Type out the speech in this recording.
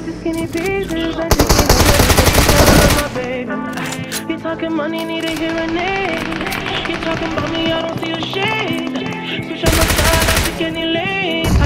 to skinny pieces. I just need my baby. You talking money, need a hearing aid. You talking about me, I don't see a shade. Switch on my side, I pick any lane.